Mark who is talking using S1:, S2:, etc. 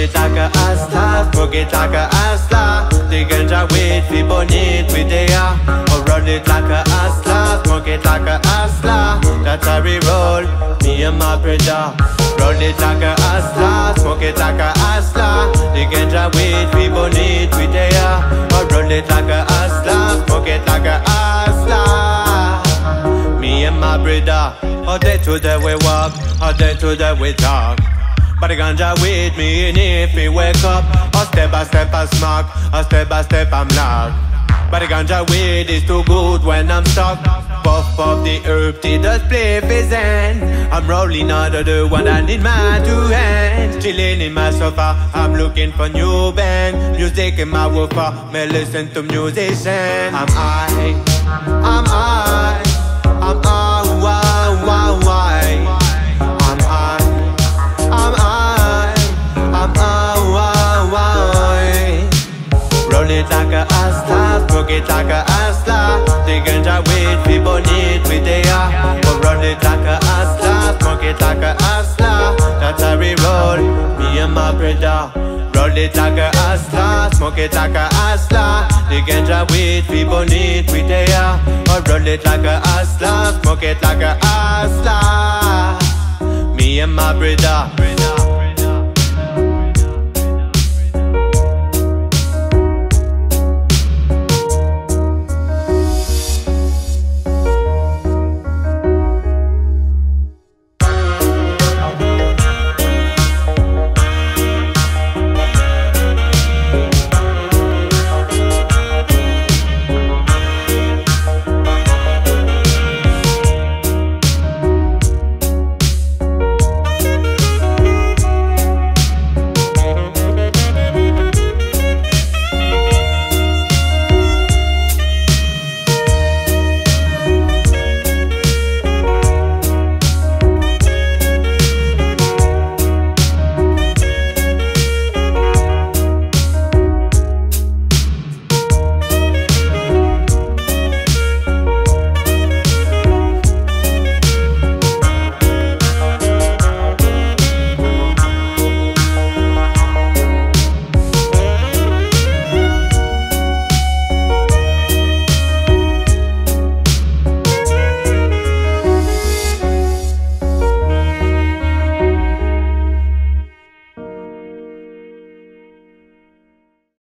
S1: it like a hustler, smoke it like a hustler. The ganja weed, we burn it with the air. Or roll it like a hustler, smoke it like a hustler. That's how we roll, me and my brother. Roll it like a hustler, smoke it like a hustler. The ganja weed, we burn it with the air. Or roll it like a hustler, smoke it like a hustler. Me and my brother, all day to day we walk, all day to day we talk. But the ganja with me and if we wake up, a step by step I smoke, a step by step I'm loud. But the ganja weed is too good when I'm stuck. Puff puff the herb till the spliff is end. I'm rolling under the one I need my two hands. Chilling in my sofa, I'm looking for new band. Music in my woofer, may listen to musicians. I'm high, I'm high, I'm high, why, why, why? I'm high, I'm high, I'm high, why, why? Roll it like a hustler, smoke it like a hustler. The ganja weed, we burn it with the air. But roll it like a hustler, smoke it like a hustler. That's how we roll, me and my brother. Roll it like a hustler, smoke it like a hustler. The ganja weed, we burn it with the air. But roll it like a hustler, smoke it like a hustler. Me and my brother.